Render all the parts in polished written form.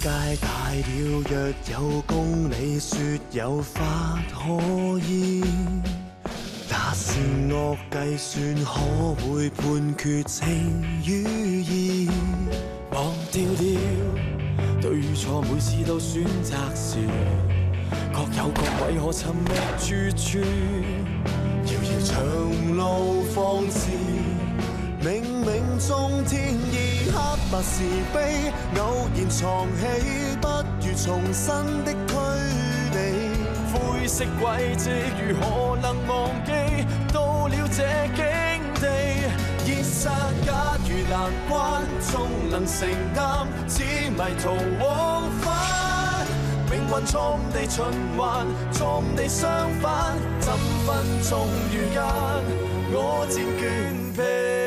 界大了，若有公理，說有法可依。那是惡計算，可會判決情與義？忘掉了對與錯，每次都選擇時，各有各位可尋覓住處。遙遙長路方知，冥冥中天意黑白是非，偶然藏起，不如重新的推理。灰色軌跡如何能忘記？到了這境地，現實假如難關，終能承擔，只迷途往返。命運錯誤地循環，錯誤地相反，怎分鐘遇間，我漸倦疲。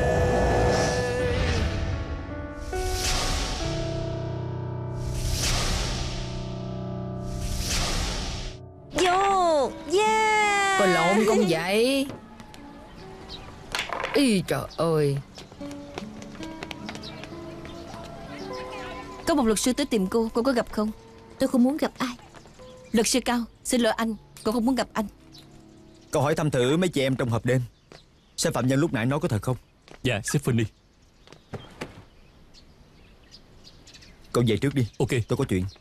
Vô, yeah. Coi lộn con vậy. Ý trời ơi. Có một luật sư tới tìm cô có gặp không? Tôi không muốn gặp ai. Luật sư Cao, xin lỗi anh, cô không muốn gặp anh. Câu hỏi thăm thử mấy chị em trong hộp đêm. Xem phạm nhân lúc nãy nói có thật không? Dạ, sếp Phân đi. Cậu về trước đi. Ok. Tôi có chuyện.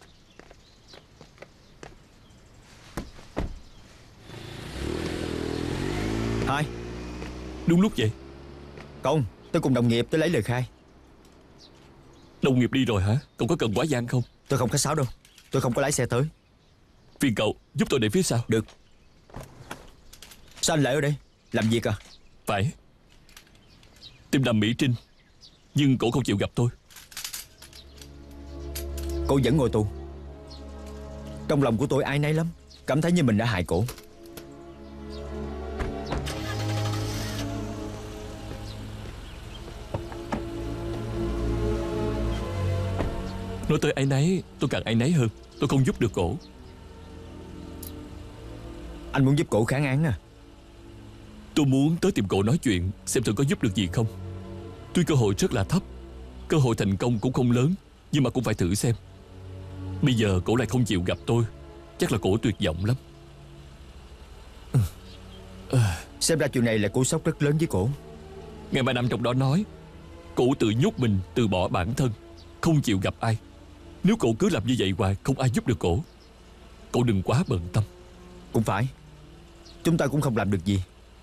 Hai. Đúng lúc vậy. Không, tôi cùng đồng nghiệp tới lấy lời khai. Đồng nghiệp đi rồi hả? Cậu có cần quá gian không? Tôi không khách sáo đâu. Tôi không có lái xe tới. Phiền cậu giúp tôi để phía sau. Được. Sao anh lại ở đây? Làm việc à? Phải. Tìm đàm Mỹ Trinh, nhưng cổ không chịu gặp tôi. Cô vẫn ngồi tù. Trong lòng của tôi áy náy lắm, cảm thấy như mình đã hại cổ. Nói tới áy náy, tôi càng áy náy hơn. Tôi không giúp được cổ. Anh muốn giúp cổ kháng án à? Tôi muốn tới tìm cổ nói chuyện, xem thử có giúp được gì không. Tuy cơ hội rất là thấp, cơ hội thành công cũng không lớn, nhưng mà cũng phải thử xem. Bây giờ cổ lại không chịu gặp tôi, chắc là cổ tuyệt vọng lắm. Xem ra chuyện này là cú sốc rất lớn với cổ. Ngày bà Năm trong đó nói, cổ tự nhốt mình, từ bỏ bản thân, không chịu gặp ai. Nếu cổ cứ làm như vậy hoài, không ai giúp được cổ. Cậu đừng quá bận tâm. Cũng phải. Chúng ta cũng không làm được gì.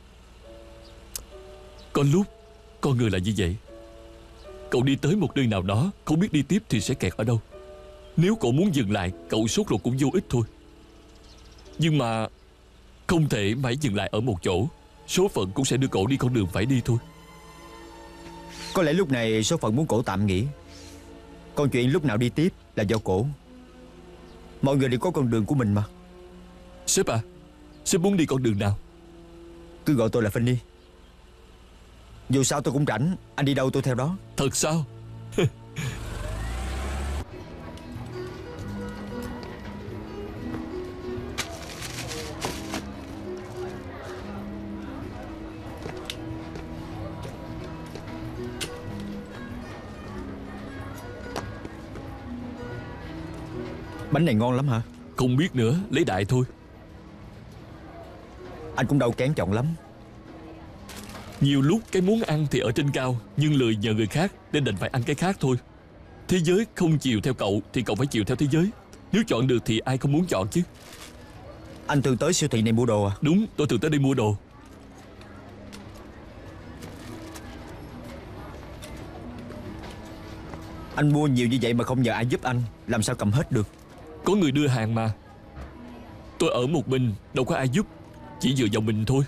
Có lúc con người là như vậy. Cậu đi tới một nơi nào đó, không biết đi tiếp thì sẽ kẹt ở đâu. Nếu cậu muốn dừng lại, cậu sốt ruột cũng vô ích thôi. Nhưng mà không thể mãi dừng lại ở một chỗ. Số phận cũng sẽ đưa cậu đi con đường phải đi thôi. Có lẽ lúc này số phận muốn cổ tạm nghỉ. Còn chuyện lúc nào đi tiếp là do cổ. Mọi người đều có con đường của mình mà. Sếp à, sếp muốn đi con đường nào? Cứ gọi tôi là Phân đi. Dù sao tôi cũng rảnh, anh đi đâu tôi theo đó. Thật sao? Bánh này ngon lắm hả? Không biết nữa, lấy đại thôi. Anh cũng đâu kén chọn lắm. Nhiều lúc cái muốn ăn thì ở trên cao, nhưng lười nhờ người khác nên đành phải ăn cái khác thôi. Thế giới không chiều theo cậu thì cậu phải chiều theo thế giới. Nếu chọn được thì ai không muốn chọn chứ. Anh thường tới siêu thị này mua đồ à? Đúng, tôi thường tới đây mua đồ. Anh mua nhiều như vậy mà không nhờ ai giúp anh, làm sao cầm hết được? Có người đưa hàng mà. Tôi ở một mình, đâu có ai giúp, chỉ dựa vào mình thôi.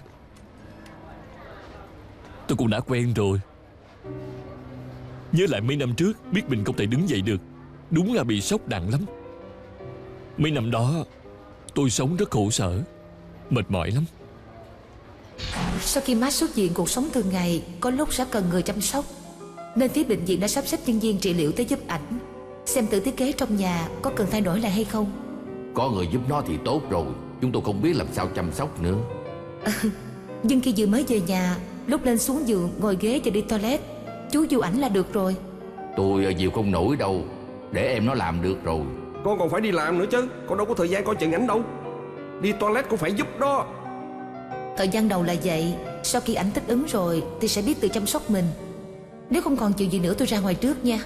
Tôi cũng đã quen rồi. Nhớ lại mấy năm trước, biết mình không thể đứng dậy được, đúng là bị sốc nặng lắm. Mấy năm đó tôi sống rất khổ sở, mệt mỏi lắm. Sau khi má xuất viện, cuộc sống thường ngày có lúc sẽ cần người chăm sóc, nên phía bệnh viện đã sắp xếp nhân viên trị liệu tới giúp ảnh, xem tự thiết kế trong nhà có cần thay đổi lại hay không. Có người giúp nó thì tốt rồi, chúng tôi không biết làm sao chăm sóc nữa. Nhưng khi vừa mới về nhà, lúc lên xuống giường, ngồi ghế và đi toilet, chú dìu ảnh là được rồi. Tôi dìu không nổi đâu. Để em nó làm được rồi. Con còn phải đi làm nữa chứ. Con đâu có thời gian coi chừng ảnh đâu. Đi toilet cũng phải giúp đó. Thời gian đầu là vậy. Sau khi ảnh thích ứng rồi thì sẽ biết tự chăm sóc mình. Nếu không còn chuyện gì nữa tôi ra ngoài trước nha.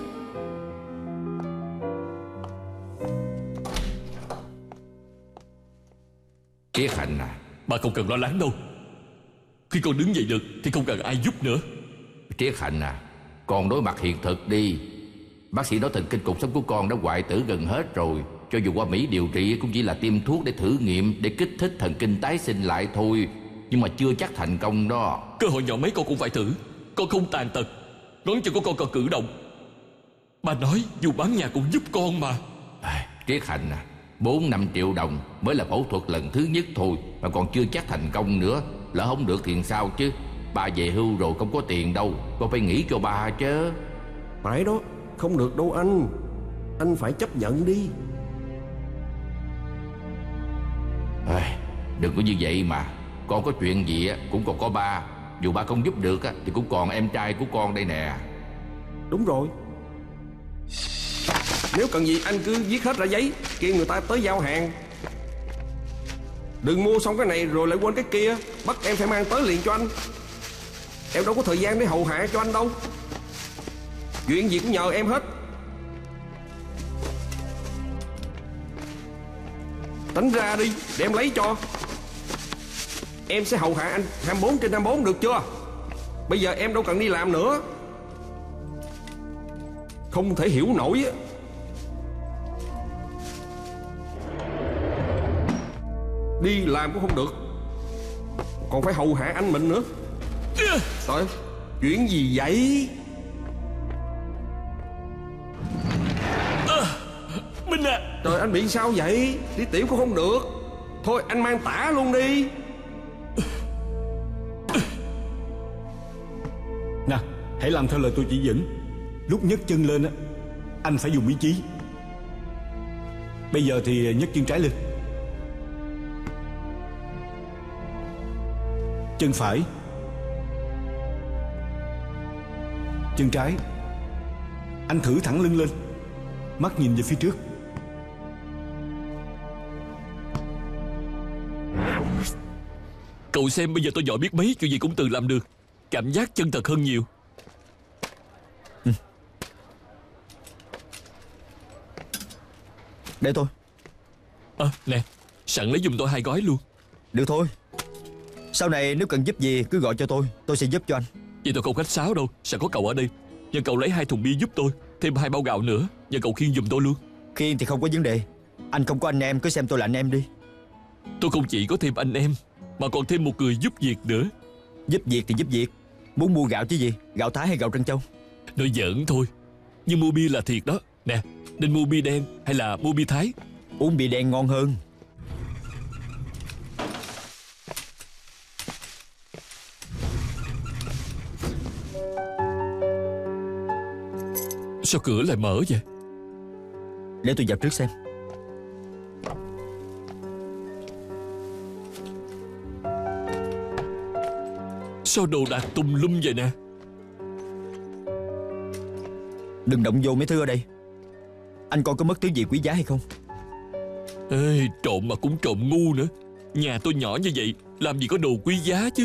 Triết Hạnh à. Bà không cần lo lắng đâu. Khi con đứng dậy được thì không cần ai giúp nữa. Triết Hạnh à, con đối mặt hiện thực đi. Bác sĩ nói thần kinh cột sống của con đã hoại tử gần hết rồi. Cho dù qua Mỹ điều trị cũng chỉ là tiêm thuốc để thử nghiệm, để kích thích thần kinh tái sinh lại thôi. Nhưng mà chưa chắc thành công đó. Cơ hội nhỏ mấy con cũng phải thử. Con không tàn tật, ngón chân của con còn cử động. Bà nói dù bán nhà cũng giúp con mà. Triết Hạnh à, 4-5 triệu đồng mới là phẫu thuật lần thứ nhất thôi, mà còn chưa chắc thành công nữa. Lỡ không được thì sao chứ. Bà về hưu rồi không có tiền đâu. Con phải nghĩ cho bà chứ. Phải đó, không được đâu anh. Anh phải chấp nhận đi. Đừng có như vậy mà. Con có chuyện gì cũng còn có ba. Dù ba không giúp được thì cũng còn em trai của con đây nè. Đúng rồi. Nếu cần gì anh cứ viết hết ra giấy, kêu người ta tới giao hàng. Đừng mua xong cái này rồi lại quên cái kia. Bắt em phải mang tới liền cho anh. Em đâu có thời gian để hầu hạ cho anh đâu. Chuyện gì cũng nhờ em hết. Tính ra đi để em lấy cho. Em sẽ hầu hạ anh 24/24 được chưa? Bây giờ em đâu cần đi làm nữa. Không thể hiểu nổi á. Đi làm cũng không được, còn phải hầu hạ anh mình nữa. Trời, chuyện gì vậy? Minh à. Trời, anh bị sao vậy? Đi tiểu cũng không được. Thôi anh mang tả luôn đi. Nè, hãy làm theo lời tôi chỉ dẫn. Lúc nhấc chân lên á, anh phải dùng ý chí. Bây giờ thì nhấc chân trái lên. Chân phải. Chân trái. Anh thử thẳng lưng lên, mắt nhìn về phía trước. Cậu xem bây giờ tôi giỏi biết mấy, chuyện gì cũng tự làm được. Cảm giác chân thật hơn nhiều. Để tôi. Nè, sẵn lấy giùm tôi 2 gói luôn. Được thôi. Sau này nếu cần giúp gì cứ gọi cho tôi sẽ giúp cho anh. Vậy tôi không khách sáo đâu, sẵn có cậu ở đây. Nhờ cậu lấy 2 thùng bia giúp tôi, thêm 2 bao gạo nữa. Nhờ cậu khiêng giùm tôi luôn. Khiêng thì không có vấn đề. Anh không có anh em, cứ xem tôi là anh em đi. Tôi không chỉ có thêm anh em, mà còn thêm một người giúp việc nữa. Giúp việc thì giúp việc. Muốn mua gạo chứ gì, gạo Thái hay gạo Trân Châu? Nói giỡn thôi. Nhưng mua bia là thiệt đó. Nè, nên mua bia đen hay là mua bia Thái? Uống bia đen ngon hơn. Sao cửa lại mở vậy? Để tôi vào trước xem. Sao đồ đạc tùm lum vậy nè? Đừng động vô mấy thứ ở đây. Anh coi có mất thứ gì quý giá hay không? Ê, trộm mà cũng trộm ngu nữa. Nhà tôi nhỏ như vậy, làm gì có đồ quý giá chứ.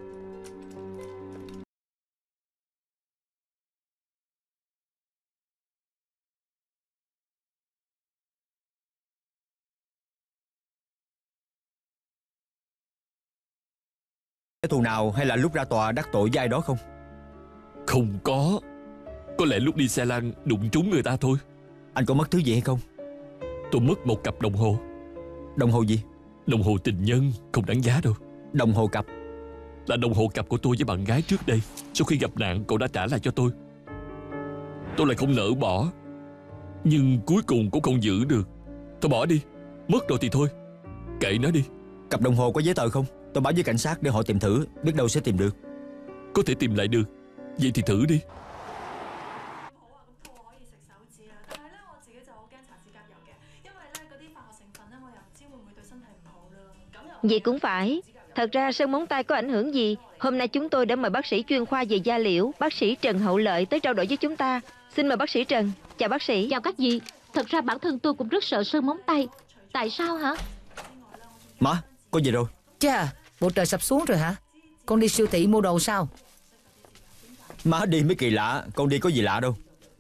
Cái thù nào hay là lúc ra tòa đắc tội với ai đó không? Không có. Có lẽ lúc đi xe lăn đụng trúng người ta thôi. Anh có mất thứ gì hay không? Tôi mất một cặp đồng hồ. Đồng hồ gì? Đồng hồ tình nhân, không đáng giá đâu. Đồng hồ cặp? Là đồng hồ cặp của tôi với bạn gái trước đây. Sau khi gặp nạn cậu đã trả lại cho tôi. Tôi lại không nỡ bỏ, nhưng cuối cùng cũng không giữ được. Thôi bỏ đi, mất rồi thì thôi, kệ nó đi. Cặp đồng hồ có giấy tờ không? Tôi báo với cảnh sát để họ tìm thử, biết đâu sẽ tìm được. Có thể tìm lại được. Vậy thì thử đi. Vậy cũng phải. Thật ra sơn móng tay có ảnh hưởng gì? Hôm nay chúng tôi đã mời bác sĩ chuyên khoa về da liễu, bác sĩ Trần Hậu Lợi tới trao đổi với chúng ta. Xin mời bác sĩ Trần. Chào bác sĩ. Chào các dì. Thật ra bản thân tôi cũng rất sợ sơn móng tay. Tại sao hả? Má, có gì rồi? Chà, bộ trời sập xuống rồi hả? Con đi siêu thị mua đồ sao? Má đi mới kỳ lạ. Con đi có gì lạ đâu.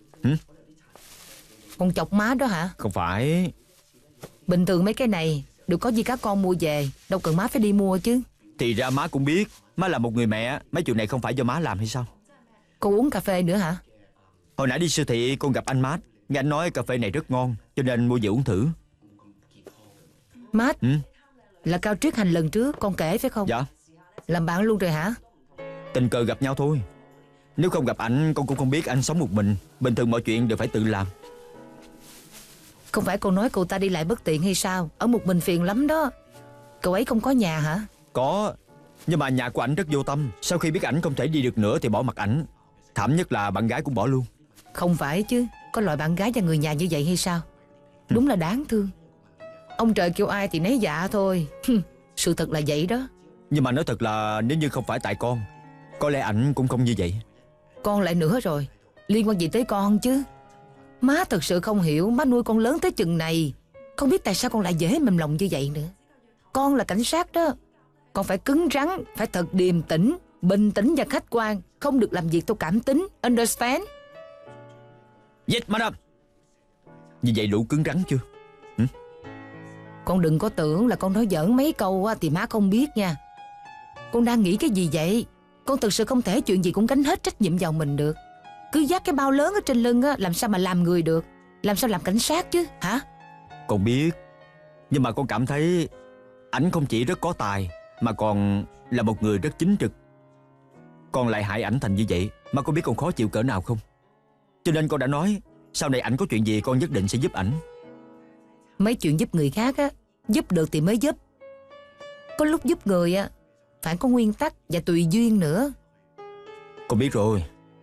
Con chọc má đó hả? Không phải. Bình thường mấy cái này đều có gì các con mua về, đâu cần má phải đi mua chứ. Thì ra má cũng biết. Má là một người mẹ, mấy chuyện này không phải do má làm hay sao? Con uống cà phê nữa hả? Hồi nãy đi siêu thị con gặp anh Mát. Nghe anh nói cà phê này rất ngon, cho nên mua về uống thử. Mát? Là Cao Triết Hành lần trước con kể phải không? Dạ. Làm bạn luôn rồi hả? Tình cờ gặp nhau thôi. Nếu không gặp ảnh con cũng không biết anh sống một mình. Bình thường mọi chuyện đều phải tự làm. Không phải con nói cô ta đi lại bất tiện hay sao? Ở một mình phiền lắm đó. Cậu ấy không có nhà hả? Có. Nhưng mà nhà của ảnh rất vô tâm. Sau khi biết ảnh không thể đi được nữa thì bỏ mặc ảnh. Thảm nhất là bạn gái cũng bỏ luôn. Không phải chứ. Có loại bạn gái và người nhà như vậy hay sao? Đúng là đáng thương. Ông trời kêu ai thì nấy dạ thôi. Sự thật là vậy đó. Nhưng mà nói thật là nếu như không phải tại con, có lẽ ảnh cũng không như vậy. Con lại nữa rồi. Liên quan gì tới con chứ? Má thật sự không hiểu. Má nuôi con lớn tới chừng này, không biết tại sao con lại dễ mềm lòng như vậy nữa. Con là cảnh sát đó. Con phải cứng rắn, phải thật điềm tĩnh, bình tĩnh và khách quan. Không được làm việc theo cảm tính. Understand? Yes, madam. Như vậy đủ cứng rắn chưa? Con đừng có tưởng là con nói giỡn mấy câu thì má không biết nha. Con đang nghĩ cái gì vậy? Con thực sự không thể chuyện gì cũng gánh hết trách nhiệm vào mình được. Cứ vác cái bao lớn ở trên lưng làm sao mà làm người được? Làm sao làm cảnh sát chứ hả? Con biết. Nhưng mà con cảm thấy ảnh không chỉ rất có tài, mà còn là một người rất chính trực. Con lại hại ảnh thành như vậy, mà con biết con khó chịu cỡ nào không? Cho nên con đã nói sau này ảnh có chuyện gì con nhất định sẽ giúp ảnh. Mấy chuyện giúp người khác giúp được thì mới giúp. Có lúc giúp người phải có nguyên tắc và tùy duyên nữa. Con biết rồi.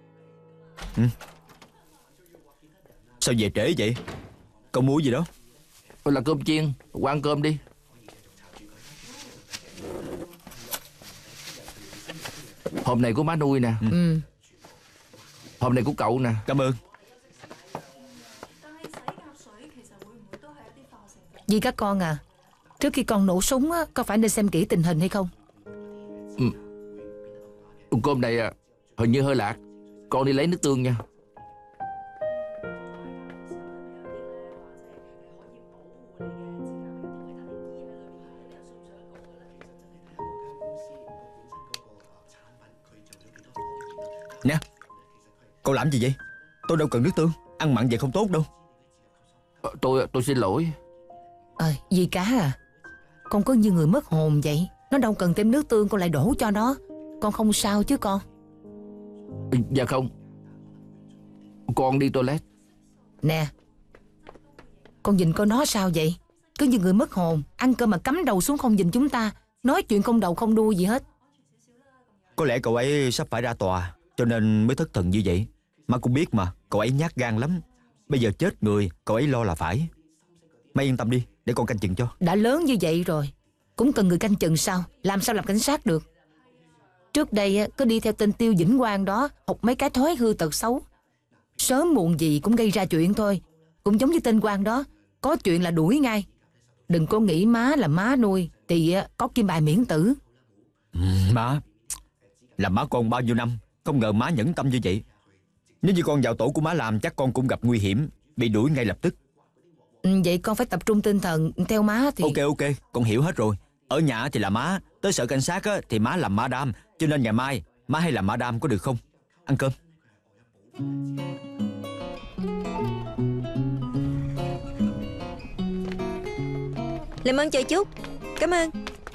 Sao về trễ vậy? Con mua gì đó? Là cơm chiên, qua ăn cơm đi. Hôm nay của má nuôi nè. Hôm nay của cậu nè. Cảm ơn. Vì các con trước khi con nổ súng có phải nên xem kỹ tình hình hay không? Cơm này hình như hơi lạc. Con đi lấy nước tương nha. Nè, cậu làm gì vậy? Tôi đâu cần nước tương. Ăn mặn vậy không tốt đâu. Tôi xin lỗi. Dì Cá con cứ như người mất hồn vậy. Nó đâu cần thêm nước tương con lại đổ cho nó. Con không sao chứ con? Dạ không. Con đi toilet. Nè, con nhìn coi nó sao vậy? Cứ như người mất hồn. Ăn cơm mà cắm đầu xuống không nhìn chúng ta. Nói chuyện không đầu không đuôi gì hết. Có lẽ cậu ấy sắp phải ra tòa, cho nên mới thất thần như vậy. Má cũng biết mà, cậu ấy nhát gan lắm. Bây giờ chết người, cậu ấy lo là phải. Má yên tâm đi, để con canh chừng cho. Đã lớn như vậy rồi, cũng cần người canh chừng sao? Làm sao làm cảnh sát được? Trước đây cứ đi theo tên Tiêu Vĩnh Quang đó, học mấy cái thói hư tật xấu. Sớm muộn gì cũng gây ra chuyện thôi. Cũng giống như tên Quang đó, có chuyện là đuổi ngay. Đừng có nghĩ má là má nuôi thì có kim bài miễn tử. Má, làm má con bao nhiêu năm, không ngờ má nhẫn tâm như vậy. Nếu như con vào tổ của má làm, chắc con cũng gặp nguy hiểm, bị đuổi ngay lập tức. Vậy con phải tập trung tinh thần theo má thì... Ok, con hiểu hết rồi. Ở nhà thì là má, tới sở cảnh sát thì má làm madam. Cho nên ngày mai má hay làm madam có được không? Ăn cơm. Làm ơn chờ chút. Cảm ơn.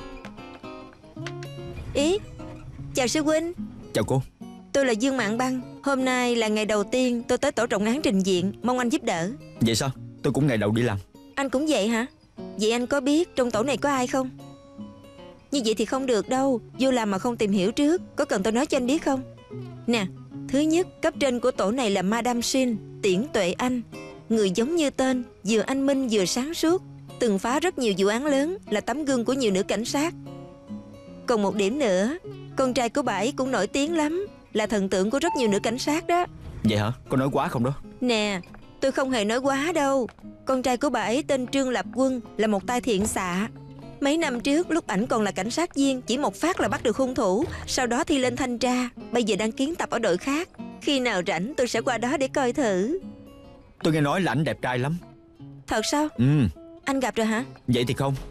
Ý, chào sư huynh. Chào cô. Tôi là Dương Mạn Băng. Hôm nay là ngày đầu tiên tôi tới tổ trọng án trình diện. Mong anh giúp đỡ. Vậy sao? Tôi cũng ngày đầu đi làm. Anh cũng vậy hả? Vậy anh có biết trong tổ này có ai không? Như vậy thì không được đâu. Vô làm mà không tìm hiểu trước. Có cần tôi nói cho anh biết không? Nè, thứ nhất, cấp trên của tổ này là Madame Sin, Tiễn Tuệ Anh. Người giống như tên, vừa anh minh vừa sáng suốt, từng phá rất nhiều vụ án lớn, là tấm gương của nhiều nữ cảnh sát. Còn một điểm nữa, con trai của bà ấy cũng nổi tiếng lắm, là thần tượng của rất nhiều nữ cảnh sát đó. Vậy hả? Có nói quá không đó? Nè, Tôi không hề nói quá đâu. Con trai của bà ấy tên Trương Lập Quân, là một tay thiện xạ. Mấy năm trước lúc ảnh còn là cảnh sát viên, chỉ một phát là bắt được hung thủ. Sau đó thi lên thanh tra. Bây giờ đang kiến tập ở đội khác. Khi nào rảnh tôi sẽ qua đó để coi thử. Tôi nghe nói là ảnh đẹp trai lắm. Thật sao? Ừ. Anh gặp rồi hả? Vậy thì không.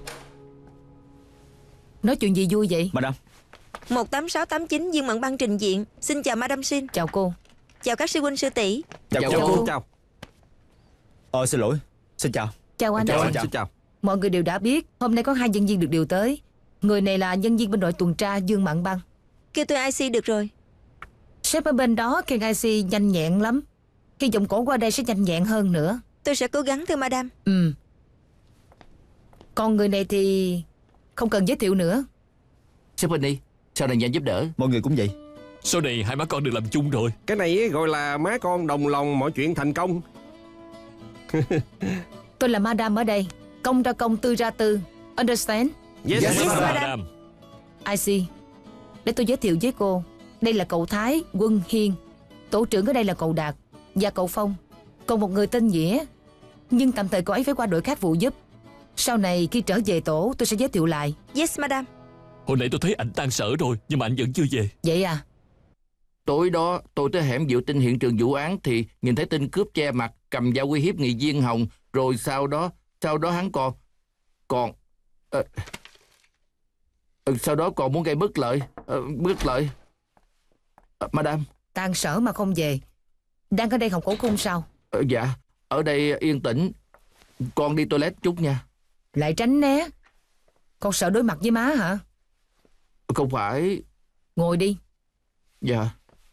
Nói chuyện gì vui vậy? Madam. 18689 Dương Mận Băng trình diện. Xin chào Madam Xin. Chào cô. Chào các sư huynh sư tỷ. Chào cô. Chào. Xin lỗi. Xin chào. Chào anh. Xin chào. Mọi người đều đã biết hôm nay có 2 nhân viên được điều tới. Người này là nhân viên bên đội tuần tra Dương Mận Băng. Kêu tôi IC được rồi. Sếp ở bên đó kêu IC nhanh nhẹn lắm. Hy vọng cổ qua đây sẽ nhanh nhẹn hơn nữa. Tôi sẽ cố gắng thưa Madam. Còn người này thì không cần giới thiệu nữa. Sếp Penny, sau này nhận giúp đỡ. Mọi người cũng vậy. Sau này hai má con được làm chung rồi. Cái này gọi là má con đồng lòng mọi chuyện thành công. Tôi là Madam ở đây. Công ra công, tư ra tư. Understand? Yes, Madam. IC, để tôi giới thiệu với cô. Đây là cậu Thái, Quân Hiên. Tổ trưởng ở đây là cậu Đạt và cậu Phong. Còn một người tên Nghĩa. Nhưng tạm thời cậu ấy phải qua đội khác phụ giúp. Sau này khi trở về tổ tôi sẽ giới thiệu lại. Yes Madam. Hồi nãy tôi thấy ảnh tan sở rồi, nhưng mà ảnh vẫn chưa về. Vậy à? Tối đó tôi tới hẻm Diệu Tinh hiện trường vụ án thì nhìn thấy tên cướp che mặt cầm dao uy hiếp nghị viên Hồng. Rồi sau đó hắn sau đó còn muốn gây bất lợi. Madam. Tan sở mà không về. Đang ở đây học cổ cung sao? Dạ, ở đây yên tĩnh. Con đi toilet chút nha. Lại tránh né. Con sợ đối mặt với má hả? Không phải. Ngồi đi. Dạ.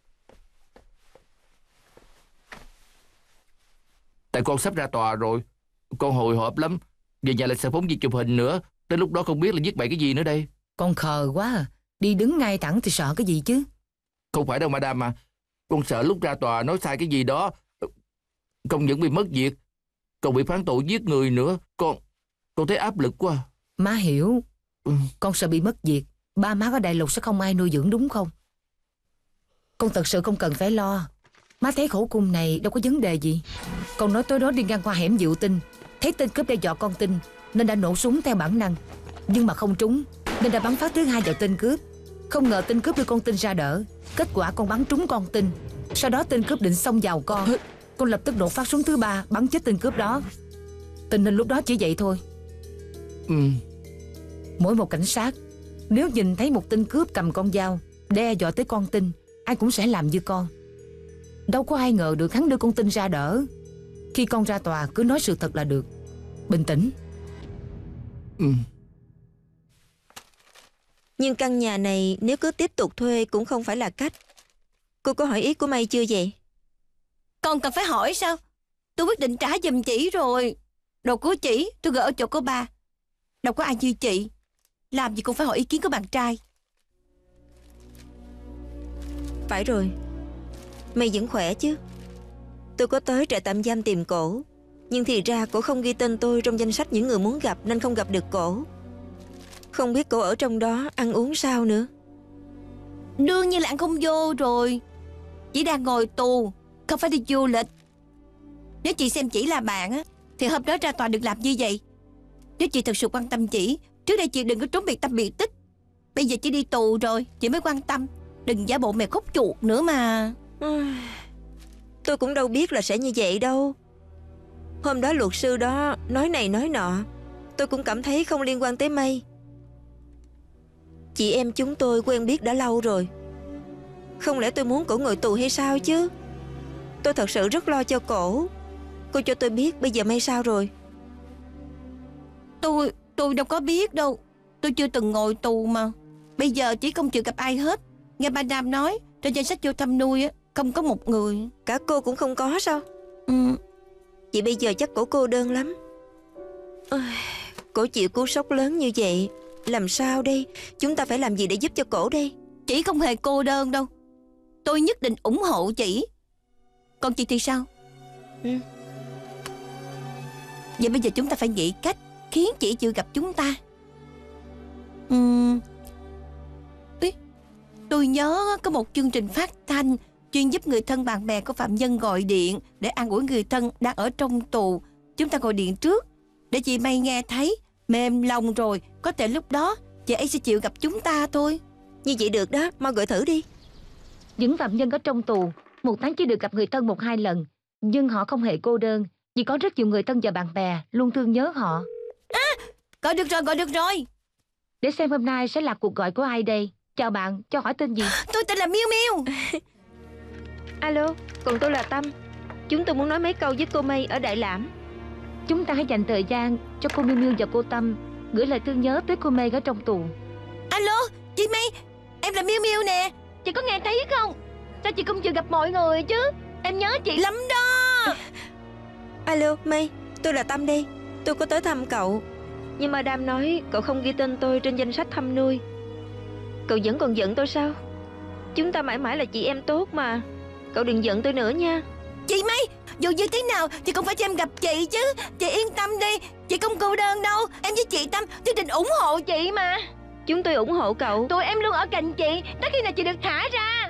Tại con sắp ra tòa rồi. Con hồi hộp lắm. Về nhà lại sợ phóng viên chụp hình nữa. Tới lúc đó không biết là viết bậy cái gì nữa đây. Con khờ quá à. Đi đứng ngay thẳng thì sợ cái gì chứ? Không phải đâu Madam mà. Con sợ lúc ra tòa nói sai cái gì đó, không những bị mất việc, còn bị phán tội giết người nữa. Con thấy áp lực quá. Má hiểu. Con sợ bị mất việc. Ba má ở Đại Lục sẽ không ai nuôi dưỡng đúng không? Con thật sự không cần phải lo. Má thấy khẩu cung này đâu có vấn đề gì. Con nói tối đó đi ngang qua hẻm Diệu Tinh, thấy tên cướp đe dọa con Tinh nên đã nổ súng theo bản năng. Nhưng mà không trúng nên đã bắn phát thứ 2 vào tên cướp. Không ngờ tên cướp đưa con Tinh ra đỡ. Kết quả con bắn trúng con Tinh. Sau đó tên cướp định xông vào con lập tức nổ phát súng thứ 3 bắn chết tên cướp đó. Tình hình lúc đó chỉ vậy thôi. Mỗi một cảnh sát nếu nhìn thấy một tên cướp cầm con dao đe dọa tới con Tinh, ai cũng sẽ làm như con. Đâu có ai ngờ được hắn đưa con Tinh ra đỡ. Khi con ra tòa cứ nói sự thật là được. Bình tĩnh. Nhưng căn nhà này nếu cứ tiếp tục thuê cũng không phải là cách. Cô có hỏi ý của May chưa vậy? Còn cần phải hỏi sao? Tôi quyết định trả giùm chị rồi. Đồ của chị tôi gửi ở chỗ cô ba. Đâu có ai như chị. Làm gì cũng phải hỏi ý kiến của bạn trai. Phải rồi. May vẫn khỏe chứ? Tôi có tới trại tạm giam tìm cổ, nhưng thì ra cổ không ghi tên tôi trong danh sách những người muốn gặp nên không gặp được cổ. Không biết cổ ở trong đó ăn uống sao nữa. Đương nhiên là ăn không vô rồi. Chỉ đang ngồi tù, không phải đi du lịch. Nếu chị xem chỉ là bạn á, thì hôm đó ra tòa đừng làm như vậy. Nếu chị thật sự quan tâm chị, trước đây chị đừng có trốn biệt tâm biệt tích. Bây giờ chị đi tù rồi, chị mới quan tâm. Đừng giả bộ mèo khóc chuột nữa mà. Tôi cũng đâu biết là sẽ như vậy đâu. Hôm đó luật sư đó nói này nói nọ, tôi cũng cảm thấy không liên quan tới May. Chị em chúng tôi quen biết đã lâu rồi. Không lẽ tôi muốn cổ ngồi tù hay sao chứ? Tôi thật sự rất lo cho cổ. Cô cho tôi biết bây giờ May sao rồi? Tôi đâu có biết đâu. Tôi chưa từng ngồi tù mà. Bây giờ chỉ không chịu gặp ai hết. Nghe Madam nói trên danh sách vô thăm nuôi á, không có một người. Cả cô cũng không có sao? Vậy bây giờ chắc cổ cô đơn lắm. Cổ chịu cú sốc lớn như vậy, làm sao đây? Chúng ta phải làm gì để giúp cho cổ đây? Chị không hề cô đơn đâu. Tôi nhất định ủng hộ chị. Còn chị thì sao? Vậy bây giờ chúng ta phải nghĩ cách khiến chị chịu gặp chúng ta. Tôi nhớ có một chương trình phát thanh chuyên giúp người thân bạn bè của phạm nhân gọi điện để an ủi người thân đang ở trong tù. Chúng ta gọi điện trước để chị May nghe thấy, mềm lòng rồi, có thể lúc đó chị ấy sẽ chịu gặp chúng ta thôi. Như vậy được đó, mau gọi thử đi. Những phạm nhân ở trong tù 1 tháng chỉ được gặp người thân 1-2 lần, nhưng họ không hề cô đơn, vì có rất nhiều người thân và bạn bè luôn thương nhớ họ. Gọi được rồi. Để xem hôm nay sẽ là cuộc gọi của ai đây. Chào bạn, cho hỏi tên gì? Tôi tên là Miu Miu. Alo, còn tôi là Tâm. Chúng tôi muốn nói mấy câu với cô May ở Đại Lãm. Chúng ta hãy dành thời gian cho cô Miu Miu và cô Tâm gửi lời thương nhớ tới cô May ở trong tù. Alo, chị May, em là Miu Miu nè. Chị có nghe thấy không? Sao chị không chịu gặp mọi người chứ? Em nhớ chị lắm đó. Alo, May, tôi là Tâm đây. Tôi có tới thăm cậu, nhưng Madame nói cậu không ghi tên tôi trên danh sách thăm nuôi. Cậu vẫn còn giận tôi sao? Chúng ta mãi mãi là chị em tốt mà. Cậu đừng giận tôi nữa nha. Chị May, dù như thế nào thì cũng phải cho em gặp chị chứ. Chị yên tâm đi, chị không cô đơn đâu. Em với chị Tâm nhất định ủng hộ chị mà. Chúng tôi ủng hộ cậu. Tụi em luôn ở cạnh chị tới khi nào chị được thả ra.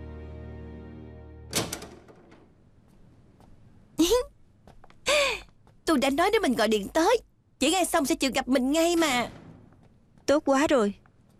Tôi đã nói nếu mình gọi điện tới, chị nghe xong sẽ chịu gặp mình ngay mà. Tốt quá rồi.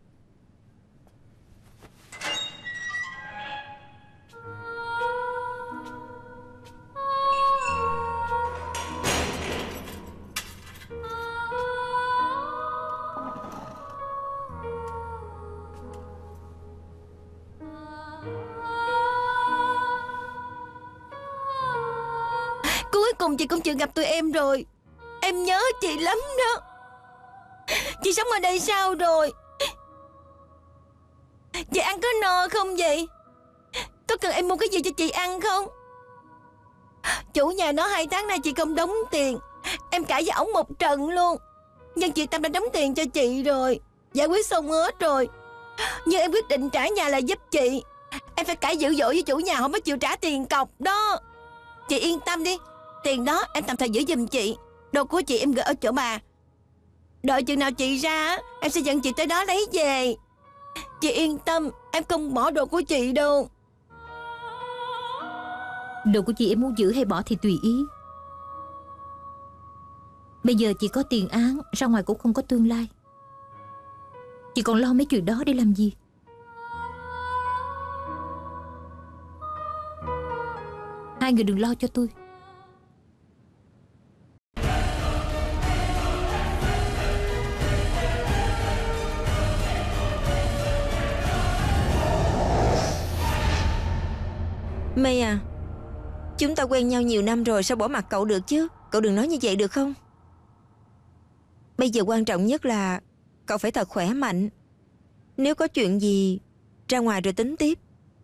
Cuối cùng chị cũng chịu gặp tụi em rồi. Em nhớ chị lắm đó. Chị sống ở đây sao rồi? Chị ăn có no không vậy? Có cần em mua cái gì cho chị ăn không? Chủ nhà nói 2 tháng nay chị không đóng tiền. Em cãi với ổng một trận luôn. Nhưng chị Tâm đã đóng tiền cho chị rồi, giải quyết xong hết rồi. Nhưng em quyết định trả nhà là giúp chị. Em phải cãi dữ dội với chủ nhà, không có chịu trả tiền cọc đó. Chị yên tâm đi, tiền đó em tạm thời giữ giùm chị. Đồ của chị em gửi ở chỗ bà. Đợi chừng nào chị ra, em sẽ dẫn chị tới đó lấy về. Chị yên tâm, em không bỏ đồ của chị đâu. Đồ của chị em muốn giữ hay bỏ thì tùy ý. Bây giờ chị có tiền án, ra ngoài cũng không có tương lai. Chị còn lo mấy chuyện đó để làm gì? Hai người đừng lo cho tôi. May à, chúng ta quen nhau nhiều năm rồi, sao bỏ mặt cậu được chứ? Cậu đừng nói như vậy được không? Bây giờ quan trọng nhất là cậu phải thật khỏe mạnh. Nếu có chuyện gì, ra ngoài rồi tính tiếp.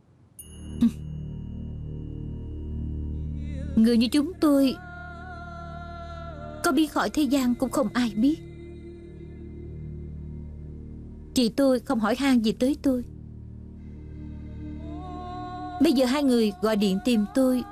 Người như chúng tôi có biến khỏi thế gian cũng không ai biết. Chị tôi không hỏi han gì tới tôi. Bây giờ hai người gọi điện tìm tôi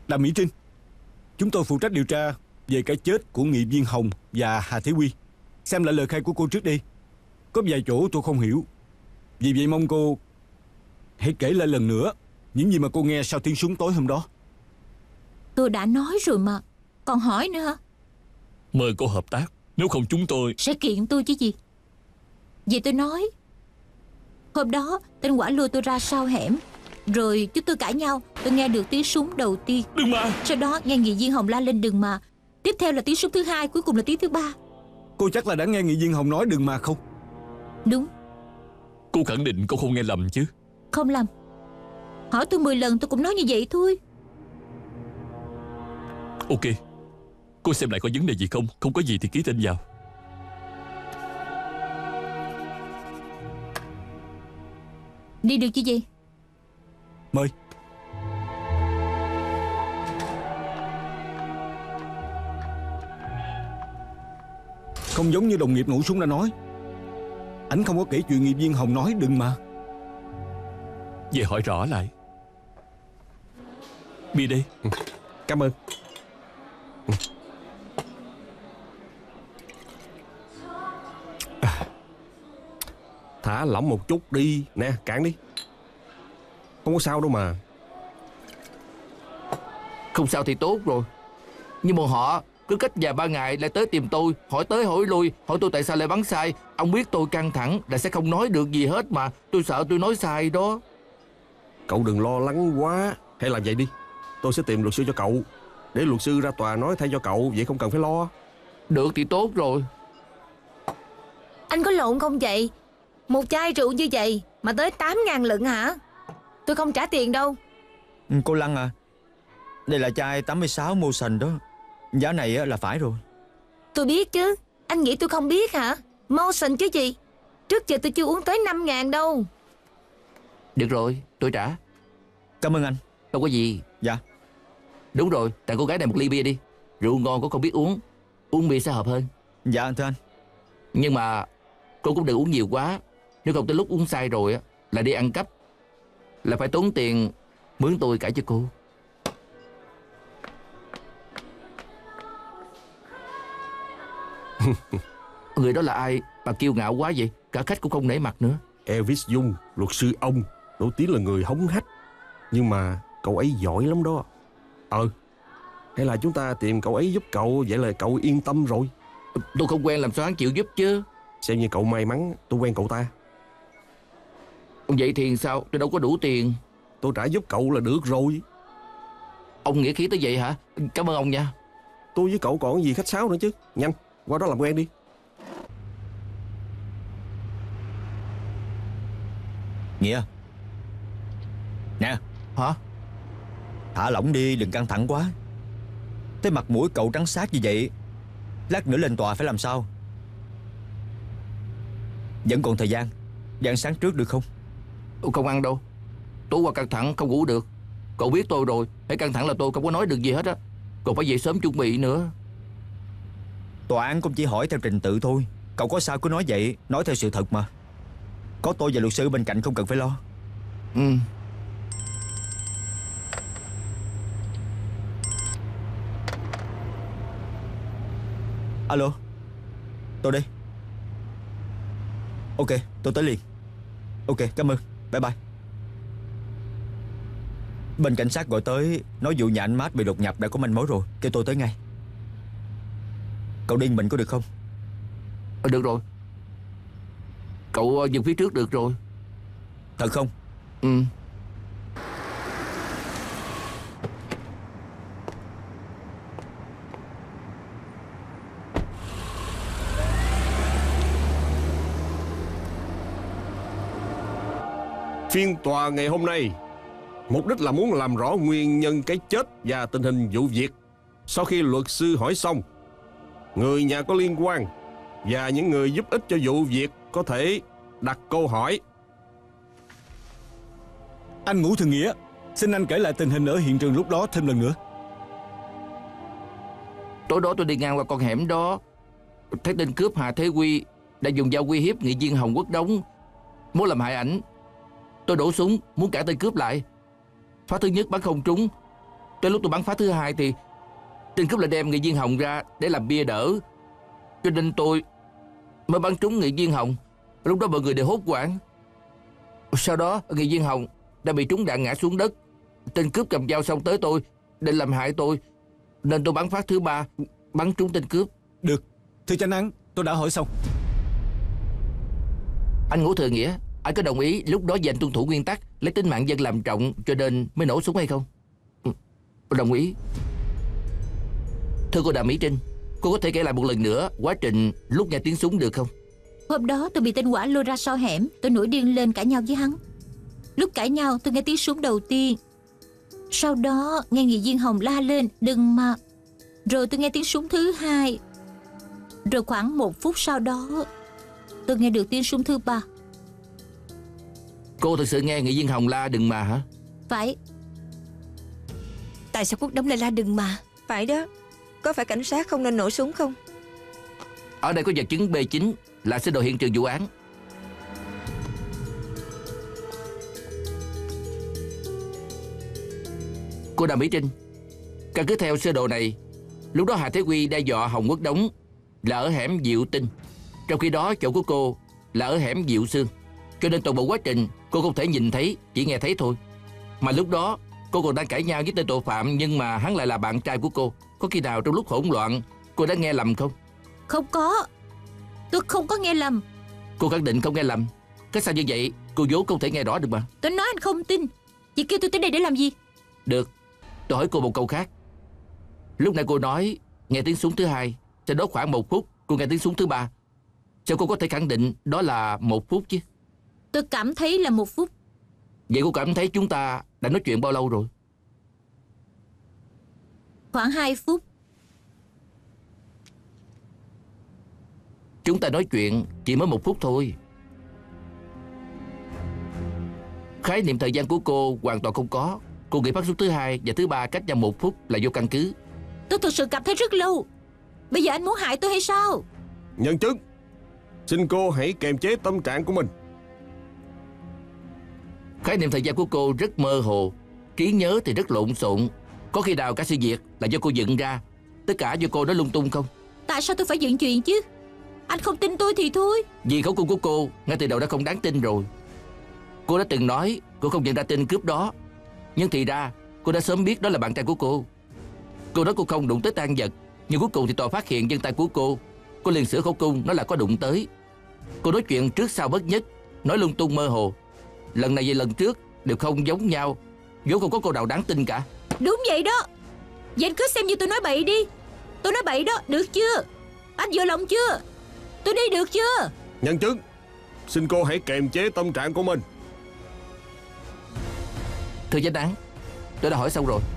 Đàm Mỹ Trinh, chúng tôi phụ trách điều tra về cái chết của nghị viên Hồng và Hà Thế Quy. Xem lại lời khai của cô trước đi. Có vài chỗ tôi không hiểu. Vì vậy mong cô hãy kể lại lần nữa những gì mà cô nghe sau tiếng súng tối hôm đó. Tôi đã nói rồi mà, còn hỏi nữa hả? Mời cô hợp tác, nếu không chúng tôi sẽ kiện tôi chứ gì. Vậy tôi nói, hôm đó tên quả lùa tôi ra sau hẻm, rồi chúng tôi cãi nhau. Tôi nghe được tiếng súng đầu tiên. Đừng mà. Sau đó nghe nghị viên Hồng la lên đừng mà. Tiếp theo là tiếng súng thứ hai, cuối cùng là tiếng thứ ba. Cô chắc là đã nghe nghị viên Hồng nói đừng mà không? Đúng. Cô khẳng định cô không nghe lầm chứ? Không lầm. Hỏi tôi 10 lần tôi cũng nói như vậy thôi. Ok, cô xem lại có vấn đề gì không. Không có gì thì ký tên vào. Đi được chứ gì. Mời. Không giống như đồng nghiệp nổ súng đã nói, ảnh không có kể chuyện nghị viên Hồng nói đừng mà. Về hỏi rõ lại. Bia đây. Cảm ơn. Thả lỏng một chút đi. Nè, cạn đi. Không có sao đâu mà. Không sao thì tốt rồi. Nhưng mà họ cứ cách vài ba ngày lại tới tìm tôi, hỏi tới hỏi lui, hỏi tôi tại sao lại bắn sai. Ông biết tôi căng thẳng là sẽ không nói được gì hết mà. Tôi sợ tôi nói sai đó. Cậu đừng lo lắng quá. Hay làm vậy đi, tôi sẽ tìm luật sư cho cậu, để luật sư ra tòa nói thay cho cậu. Vậy không cần phải lo. Được thì tốt rồi. Anh có lộn không vậy? Một chai rượu như vậy mà tới 8.000 lận hả? Tôi không trả tiền đâu. Cô Lăng à, đây là chai 86 Motion đó. Giá này là phải rồi. Tôi biết chứ. Anh nghĩ tôi không biết hả? Motion chứ gì. Trước giờ tôi chưa uống tới 5.000 đâu. Được rồi, tôi trả. Cảm ơn anh. Đâu có gì. Dạ. Đúng rồi, tặng cô gái này một ly bia đi. Rượu ngon cô không biết uống, uống bia sẽ hợp hơn. Dạ thưa anh. Nhưng mà cô cũng đừng uống nhiều quá. Nếu không tới lúc uống say rồi á là đi ăn cắp, là phải tốn tiền mướn tôi cả cho cô. Người đó là ai mà kiêu ngạo quá vậy? Cả khách cũng không nể mặt nữa. Elvis Dung, luật sư ông, nổi tiếng là người hống hách. Nhưng mà cậu ấy giỏi lắm đó. Hay là chúng ta tìm cậu ấy giúp cậu, vậy là cậu yên tâm rồi. Tôi không quen làm sao hắn chịu giúp chứ. Xem như cậu may mắn tôi quen cậu ta. Vậy thì sao? Tôi đâu có đủ tiền. Tôi trả giúp cậu là được rồi. Ông nghĩa khí tới vậy hả? Cảm ơn ông nha. Tôi với cậu còn gì khách sáo nữa chứ. Nhanh, qua đó làm quen đi. Nghĩa. Nè. Hả? Thả lỏng đi, đừng căng thẳng quá. Tới mặt mũi cậu trắng xát như vậy, lát nữa lên tòa phải làm sao? Vẫn còn thời gian, đi ăn sáng trước được không? Tôi không ăn đâu. Tối qua căng thẳng không ngủ được. Cậu biết tôi rồi, hãy căng thẳng là tôi không có nói được gì hết á. Còn phải về sớm chuẩn bị nữa. Tòa án cũng chỉ hỏi theo trình tự thôi. Cậu có sao cứ nói vậy, nói theo sự thật mà. Có tôi và luật sư bên cạnh không cần phải lo. Ừ. Alo, tôi đây. Ok, tôi tới liền. Ok, cảm ơn, bye bye. Bên cảnh sát gọi tới, nói vụ nhà anh Mát bị đột nhập đã có manh mối rồi, kêu tôi tới ngay. Cậu điên mình có được không? Được rồi. Cậu dừng phía trước được rồi. Thật không? Ừ. Phiên tòa ngày hôm nay mục đích là muốn làm rõ nguyên nhân cái chết và tình hình vụ việc. Sau khi luật sư hỏi xong, người nhà có liên quan và những người giúp ích cho vụ việc có thể đặt câu hỏi. Anh Ngũ Thường Nghĩa, xin anh kể lại tình hình ở hiện trường lúc đó thêm lần nữa. Tối đó tôi đi ngang qua con hẻm đó, thấy tên cướp Hà Thế Quy đã dùng dao uy hiếp nghị viên Hồng Quốc Đống, muốn làm hại ảnh. Tôi đổ súng muốn cản tên cướp lại. Phát thứ nhất bắn không trúng, Tới lúc tôi bắn phá thứ hai thì tên cướp lại đem nghị viên hồng ra để làm bia đỡ, cho nên tôi mới bắn trúng nghị viên hồng. Lúc đó mọi người đều hốt hoảng. Sau đó nghị viên hồng đã bị trúng đạn ngã xuống đất. Tên cướp cầm dao xông tới tôi định làm hại tôi, nên tôi bắn phát thứ ba, bắn trúng tên cướp. Được, thưa chánh án, tôi đã hỏi xong. Anh Ngũ Thừa Nghĩa, anh có đồng ý lúc đó vì anh tuân thủ nguyên tắc lấy tính mạng dân làm trọng cho nên mới nổ súng hay không? Đồng ý. Thưa cô Đàm Mỹ Trinh, cô có thể kể lại một lần nữa quá trình lúc nghe tiếng súng được không? Hôm đó tôi bị tên quả lôi ra sau hẻm. Tôi nổi điên lên cãi nhau với hắn. Lúc cãi nhau tôi nghe tiếng súng đầu tiên. Sau đó nghe nghị viên hồng la lên đừng mà. Rồi tôi nghe tiếng súng thứ hai. Rồi khoảng 1 phút sau đó tôi nghe được tiếng súng thứ ba. Cô thực sự nghe nghị viên hồng la đừng mà hả? Phải. Tại sao Quốc Đống lại la đừng mà? Phải đó. Có phải cảnh sát không nên nổ súng không? Ở đây có vật chứng B9 là sơ đồ hiện trường vụ án. Cô Đàm Mỹ Trinh, căn cứ theo sơ đồ này, lúc đó Hà Thế Huy đe dọa Hồng Quốc Đống là ở hẻm Diệu Tinh, trong khi đó chỗ của cô là ở hẻm Diệu Sương, cho nên toàn bộ quá trình cô không thể nhìn thấy, chỉ nghe thấy thôi. Mà lúc đó cô còn đang cãi nhau với tên tội phạm, nhưng mà hắn lại là bạn trai của cô. Có khi nào trong lúc hỗn loạn cô đã nghe lầm không? Không có. Tôi không có nghe lầm. Cô khẳng định không nghe lầm. Cái sao như vậy? Cô vốn không thể nghe rõ được mà. Tôi nói anh không tin. Chị kêu tôi tới đây để làm gì? Được, tôi hỏi cô một câu khác. Lúc nãy cô nói nghe tiếng súng thứ hai, sau đó khoảng 1 phút cô nghe tiếng súng thứ ba. Sao cô có thể khẳng định đó là 1 phút chứ? Tôi cảm thấy là 1 phút. Vậy cô cảm thấy chúng ta đã nói chuyện bao lâu rồi? Khoảng 2 phút. Chúng ta nói chuyện chỉ mới 1 phút thôi. Khái niệm thời gian của cô hoàn toàn không có. Cô nghĩ phát súng thứ hai và thứ ba cách nhau 1 phút là vô căn cứ. Tôi thực sự cảm thấy rất lâu. Bây giờ anh muốn hại tôi hay sao? Nhân chứng, xin cô hãy kiềm chế tâm trạng của mình. Khái niệm thời gian của cô rất mơ hồ, trí nhớ thì rất lộn xộn. Có khi nào cả sự việc là do cô dựng ra, tất cả do cô nói lung tung không? Tại sao tôi phải dựng chuyện chứ? Anh không tin tôi thì thôi. Vì khẩu cung của cô ngay từ đầu đã không đáng tin rồi. Cô đã từng nói cô không nhận ra tên cướp đó, nhưng thì ra cô đã sớm biết đó là bạn trai của cô. Cô nói cô không đụng tới tang vật, nhưng cuối cùng thì tòa phát hiện vân tay của cô. Cô liền sửa khẩu cung nó là có đụng tới. Cô nói chuyện trước sau bất nhất, nói lung tung mơ hồ. Lần này về lần trước đều không giống nhau, vốn không có cô nào đáng tin cả. Đúng vậy đó. Vậy anh cứ xem như tôi nói bậy đi. Tôi nói bậy đó, được chưa? Anh vừa lòng chưa? Tôi đi được chưa? Nhân chứng, xin cô hãy kiềm chế tâm trạng của mình. Thưa chánh án, tôi đã hỏi xong rồi.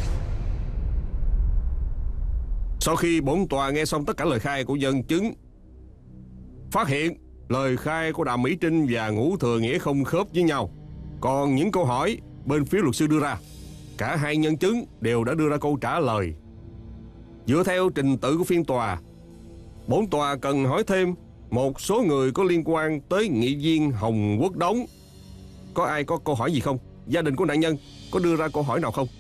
Sau khi bổn tòa nghe xong tất cả lời khai của nhân chứng, phát hiện lời khai của Đàm Mỹ Trinh và Ngũ Thừa Nghĩa không khớp với nhau, còn những câu hỏi bên phía luật sư đưa ra, cả hai nhân chứng đều đã đưa ra câu trả lời. Dựa theo trình tự của phiên tòa, bổn tòa cần hỏi thêm một số người có liên quan tới nghị viên Hồng Quốc Đống. Có ai có câu hỏi gì không? Gia đình của nạn nhân có đưa ra câu hỏi nào không?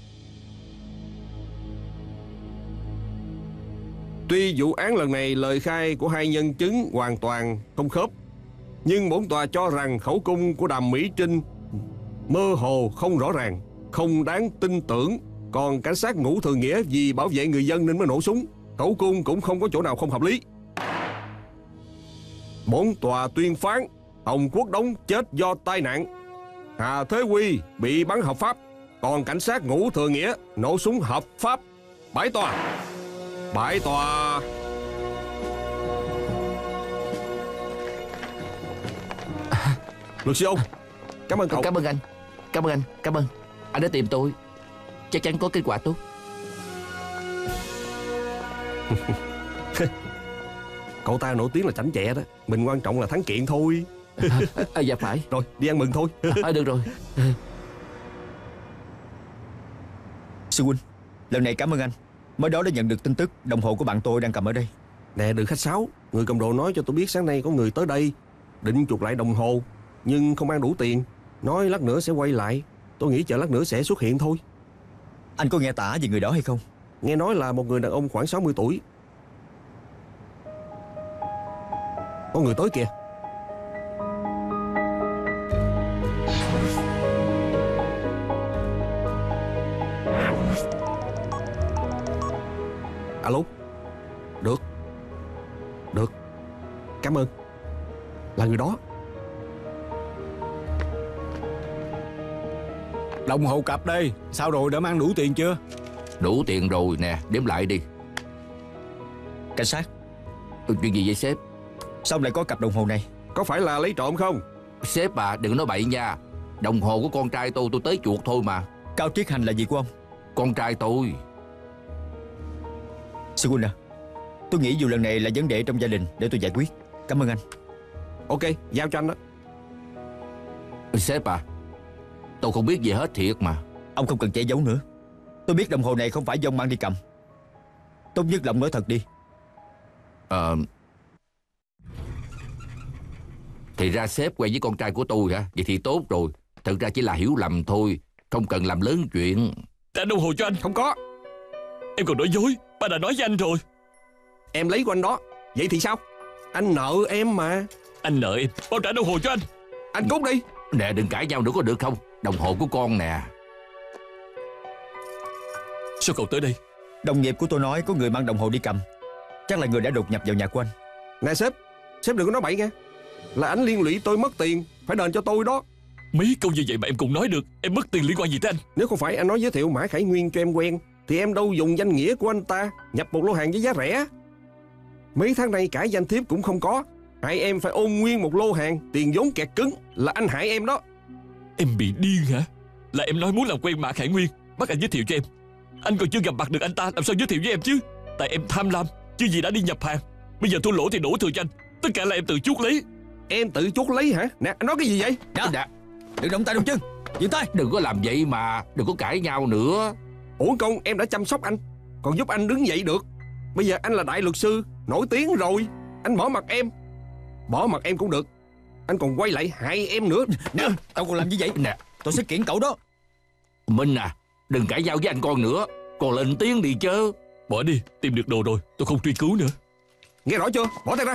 Tuy vụ án lần này lời khai của hai nhân chứng hoàn toàn không khớp, nhưng bổn tòa cho rằng khẩu cung của Đàm Mỹ Trinh mơ hồ, không rõ ràng, không đáng tin tưởng. Còn cảnh sát Ngũ Thừa Nghĩa vì bảo vệ người dân nên mới nổ súng. Khẩu cung cũng không có chỗ nào không hợp lý. Bổn tòa tuyên phán Hồng Quốc Đống chết do tai nạn, Hà Thế Huy bị bắn hợp pháp, còn cảnh sát Ngũ Thừa Nghĩa nổ súng hợp pháp. Bãi tòa. Bãi tòa. Luật sư ông, cảm ơn cậu. Cảm ơn anh. Cảm ơn anh. Cảm ơn. Anh đã tìm tôi, chắc chắn có kết quả tốt. Cậu ta nổi tiếng là chảnh chẹ đó, mình quan trọng là thắng kiện thôi. Dạ phải. Rồi, đi ăn mừng thôi. Được rồi. Sư huynh, lần này cảm ơn anh. Mới đó đã nhận được tin tức đồng hồ của bạn tôi đang cầm ở đây. Nè, đừng khách sáo. Người cầm đồ nói cho tôi biết sáng nay có người tới đây định chuộc lại đồng hồ, nhưng không ăn đủ tiền. Nói lát nữa sẽ quay lại. Tôi nghĩ chờ lát nữa sẽ xuất hiện thôi. Anh có nghe tả về người đó hay không? Nghe nói là một người đàn ông khoảng 60 tuổi. Có người tới kìa. Alo. Được. Được. Cảm ơn. Là người đó. Đồng hồ cặp đây. Sao rồi, đã mang đủ tiền chưa? Đủ tiền rồi nè, đếm lại đi. Cảnh sát. Chuyện gì vậy sếp? Sao lại có cặp đồng hồ này? Có phải là lấy trộm không? Sếp à, đừng nói bậy nha. Đồng hồ của con trai tôi tới chuột thôi mà. Cao Triết Hành là gì của ông? Con trai tôi. Sư huynh à, tôi nghĩ dù lần này là vấn đề trong gia đình để tôi giải quyết. Cảm ơn anh. Ok, giao cho anh đó. Sếp à, tôi không biết gì hết thiệt mà. Ông không cần che giấu nữa. Tôi biết đồng hồ này không phải do ông mang đi cầm. Tốt nhất là ông nói thật đi. Thì ra sếp quen với con trai của tôi hả? Vậy thì tốt rồi. Thật ra chỉ là hiểu lầm thôi, không cần làm lớn chuyện. Trả đồng hồ cho anh. Không có. Em còn nói dối. Ba đã nói với anh rồi. Em lấy của anh đó. Vậy thì sao? Anh nợ em mà. Anh nợ em, bao trả đồng hồ cho anh. Anh cút đi. Nè, đừng cãi nhau nữa có được không? Đồng hồ của con nè. Sao cậu tới đây? Đồng nghiệp của tôi nói có người mang đồng hồ đi cầm. Chắc là người đã đột nhập vào nhà của anh. Nè sếp, sếp đừng có nói bậy nghe. Là anh liên lụy tôi mất tiền, phải đền cho tôi đó. Mấy câu như vậy mà em cũng nói được. Em mất tiền liên quan gì tới anh? Nếu không phải anh nói giới thiệu Mã Khải Nguyên cho em quen, thì em đâu dùng danh nghĩa của anh ta nhập một lô hàng với giá rẻ. Mấy tháng nay cả danh thiếp cũng không có, hại em phải ôm nguyên một lô hàng, tiền vốn kẹt cứng. Là anh hại em đó. Em bị điên hả? Là em nói muốn làm quen Mã Khải Nguyên, bắt anh giới thiệu cho em. Anh còn chưa gặp mặt được anh ta, làm sao giới thiệu với em chứ? Tại em tham lam, chứ gì đã đi nhập hàng. Bây giờ thua lỗ thì đổ thừa cho anh. Tất cả là em tự chuốc lấy. Em tự chuốc lấy hả? Nè, anh nói cái gì vậy? Dạ. Đừng động tay động chân, dừng tay. Đừng có làm vậy mà, đừng có cãi nhau nữa. Uổng công em đã chăm sóc anh, còn giúp anh đứng dậy được. Bây giờ anh là đại luật sư nổi tiếng rồi, anh bỏ mặt em. Bỏ mặt em cũng được, anh còn quay lại hại em nữa. Nè, tao còn làm như vậy Nè, tôi sẽ kiện cậu đó. Minh à, đừng cãi nhau với anh con nữa. Còn lên tiếng đi chứ. Bỏ đi, tìm được đồ rồi, tôi không truy cứu nữa. Nghe rõ chưa? Bỏ tay ra.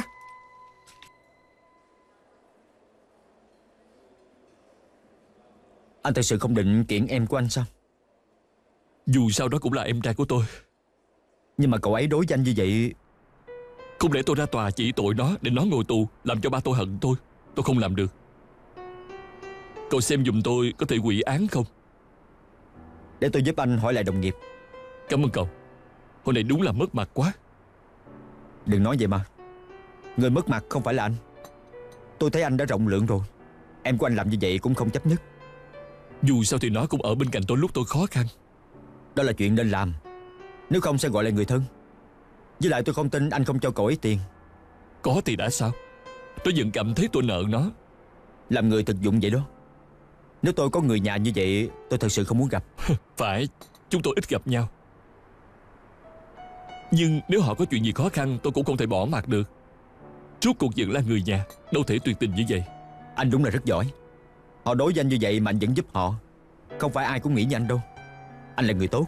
Anh thật sự không định kiện em của anh sao? Dù sao đó cũng là em trai của tôi. Nhưng mà cậu ấy đối với anh như vậy. Không lẽ tôi ra tòa chỉ tội nó để nó ngồi tù, làm cho ba tôi hận tôi? Tôi không làm được. Cậu xem giùm tôi có thể hủy án không? Để tôi giúp anh hỏi lại đồng nghiệp. Cảm ơn cậu. Hôm nay đúng là mất mặt quá. Đừng nói vậy mà. Người mất mặt không phải là anh. Tôi thấy anh đã rộng lượng rồi. Em của anh làm như vậy cũng không chấp nhất. Dù sao thì nó cũng ở bên cạnh tôi lúc tôi khó khăn. Đó là chuyện nên làm. Nếu không sẽ gọi lại người thân. Với lại tôi không tin anh không cho cậu ấy tiền. Có thì đã sao? Tôi vẫn cảm thấy tôi nợ nó. Làm người thực dụng vậy đó. Nếu tôi có người nhà như vậy, tôi thật sự không muốn gặp. Phải, chúng tôi ít gặp nhau. Nhưng nếu họ có chuyện gì khó khăn, tôi cũng không thể bỏ mặc được. Rốt cuộc vẫn là người nhà, đâu thể tuyệt tình như vậy. Anh đúng là rất giỏi. Họ đối với anh như vậy mà anh vẫn giúp họ. Không phải ai cũng nghĩ như anh đâu. Anh là người tốt.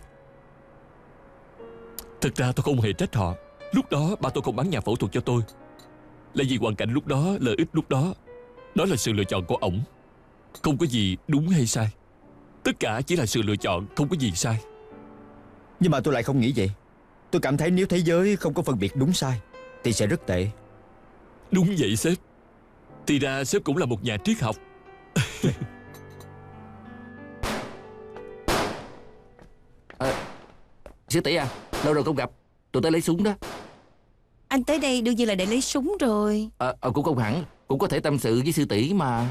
Thực ra tôi không hề trách họ. Lúc đó ba tôi không bán nhà phẫu thuật cho tôi là vì hoàn cảnh lúc đó, lợi ích lúc đó. Đó là sự lựa chọn của ổng. Không có gì đúng hay sai. Tất cả chỉ là sự lựa chọn, không có gì sai. Nhưng mà tôi lại không nghĩ vậy. Tôi cảm thấy nếu thế giới không có phân biệt đúng sai thì sẽ rất tệ. Đúng vậy sếp. Thì ra sếp cũng là một nhà triết học. Sư tỷ à, lâu rồi không gặp. Tôi tới lấy súng đó. Anh tới đây đương nhiên là để lấy súng rồi. Cũng không hẳn, cũng có thể tâm sự với sư tỷ mà.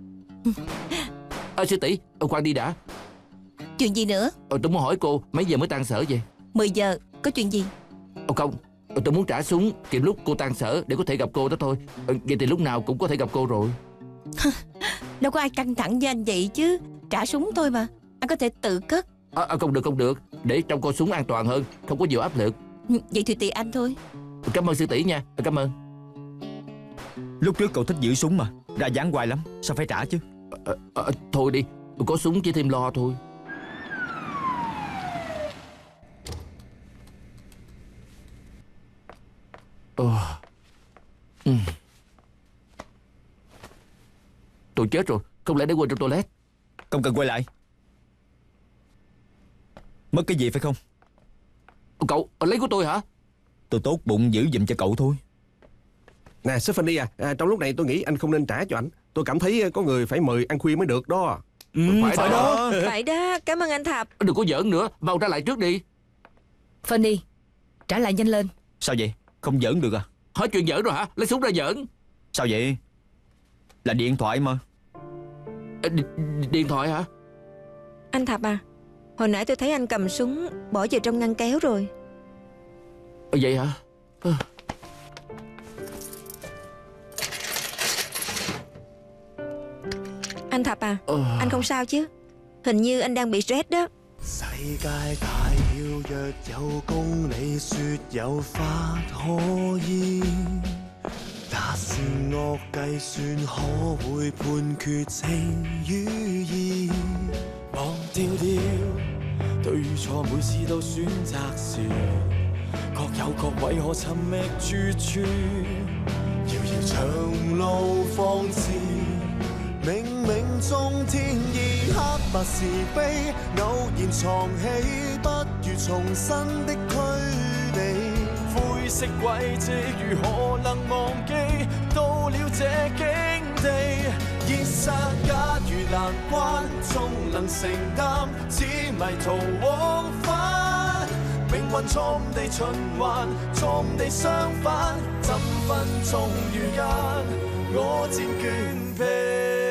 Sư tỷ, khoan đi đã. Chuyện gì nữa? Tôi muốn hỏi cô mấy giờ mới tan sở vậy? 10 giờ, có chuyện gì? Không, tôi muốn trả súng kịp lúc cô tan sở để có thể gặp cô đó thôi. Vậy thì lúc nào cũng có thể gặp cô rồi. Đâu có ai căng thẳng với anh vậy chứ. Trả súng thôi mà, anh có thể tự cất. Không được. Để trong con súng an toàn hơn, không có nhiều áp lực. Vậy thì tùy anh thôi. Cảm ơn sư tỷ nha, cảm ơn. Lúc trước cậu thích giữ súng mà, ra dáng hoài lắm, sao phải trả chứ? Thôi đi, có súng chỉ thêm lo thôi. Tôi chết rồi, không lẽ để quên trong toilet? Không cần quay lại. Mất cái gì phải không? Cậu lấy của tôi hả? Tôi tốt bụng giữ giùm cho cậu thôi. Nè Stephanie trong lúc này tôi nghĩ anh không nên trả cho anh. Tôi cảm thấy có người phải mời ăn khuya mới được đó. Phải đó. Phải đó, cảm ơn anh Thập. Đừng có giỡn nữa, mau trả lại trước đi. Fanny, trả lại nhanh lên. Sao vậy? Không giỡn được à? Hỏi chuyện giỡn rồi hả? Lấy súng ra giỡn. Sao vậy? Là điện thoại mà. Điện thoại hả? Anh Thập à, hồi nãy tôi thấy anh cầm súng bỏ vào trong ngăn kéo rồi. Vậy hả? Anh Thập à, anh không sao chứ? Hình như anh đang bị stress đó. 世界大了，若有公理，說有法可依。達是惡計算，可會判決情與義？忘掉對與錯，每次都選擇時，各有各位可尋覓住處。遙遙長路方知。冥冥中天意黑白是非，偶然藏起，不如重新的驅離。灰色軌跡如何能忘記？到了這境地，現實假如難關，終能承擔，只迷途往返。命運錯誤地循環，錯誤地相反，怎分鐘遇間，我漸倦疲。